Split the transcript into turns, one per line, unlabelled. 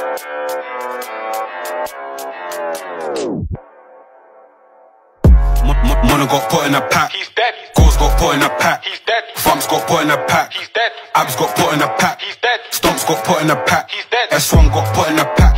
Mono got put in a pack.
He's dead.
Goals got put in a pack.
He's dead.
Thumps got put in a pack.
He's dead.
Abs got put in a pack.
He's dead.
Stomps got put in a pack.
He's dead.
S1 got put in a pack.